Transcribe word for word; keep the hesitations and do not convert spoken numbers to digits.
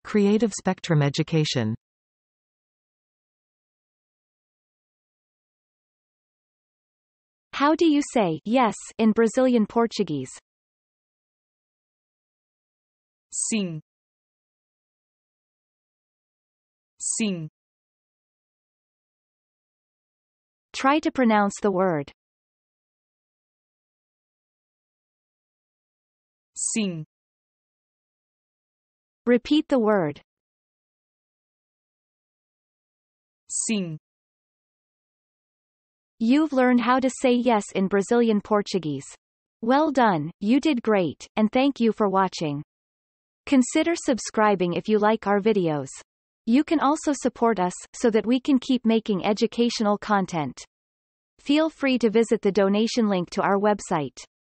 Creative spectrum education. How do you say yes in Brazilian Portuguese? Sim. Sim. Try to pronounce the word. Sim. Repeat the word. Sim. You've learned how to say yes in Brazilian Portuguese. Well done, you did great, and thank you for watching. Consider subscribing if you like our videos. You can also support us, so that we can keep making educational content. Feel free to visit the donation link to our website.